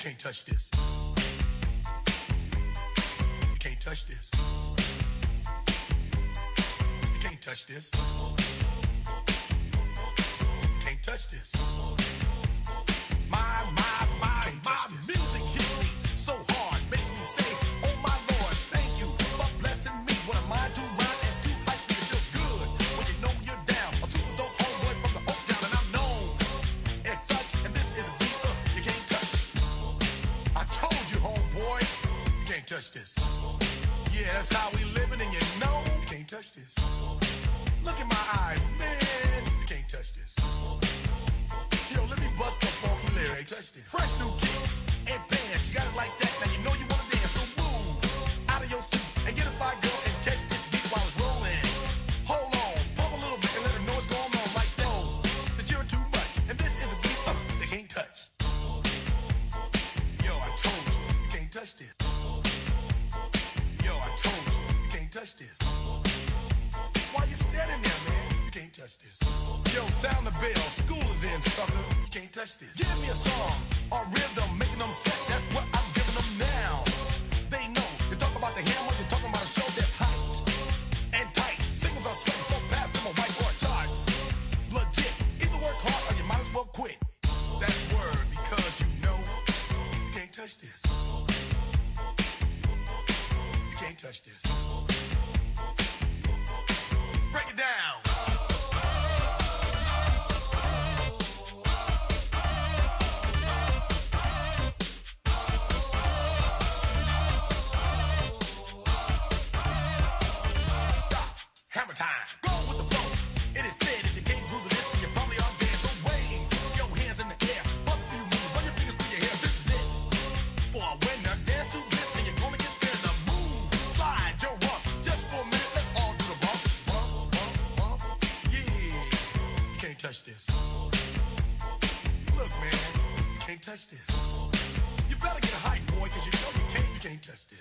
can't touch this. You can't touch this. You can't touch this. You can't touch this. My music hits me so hard, makes me say, oh my Lord, thank you for blessing me. What am I to rhyme and to hype me? It feels good when you know you're down. A super dope homeboy from the Oak Town, and I'm known as such. And this is a beat you can't touch. I told you, homeboy, you can't touch this. Yeah, that's how we living, and you know you can't touch this. Look in my eyes, man, you can't touch this. Yo, let me bust the funky lyrics. Fresh new kicks and bands, you got it like that. Now you know you wanna dance, so move out of your seat and get a fire girl and catch this beat while it's rolling. Hold on, pump a little bit and let her know what's going on. Like that you're too much, and this is a beat they can't touch. Yo, I told you, you can't touch this. Yo, I told you, you can't touch this. Why you standing there, man? You can't touch this. Yo, sound the bell, school is in, sucker. You can't touch this. Give me a song or rhythm, making them sweat. That's what I'm giving them now. They know. You talk about the hammer, you're talking about a show that's hyped and tight. Singles are sweating so fast, them a whiteboard charts. Legit. Either work hard or you might as well quit. That's word, because you know you can't touch this. You can't touch this. Break it down. Hammer time. Go with the flow. It is said if you can't groove to this, then you probably are dead. So wave your hands in the air. Bust a few moves. Run your fingers through your hair. This is it. For a winner, dance to this, and you're gonna get there. The move, slide your rump. Just for a minute, let's all do the bump. Bump, bump, bump. Yeah. You can't touch this. Look, man. You can't touch this. You better get hype, boy, because you know you can't touch this.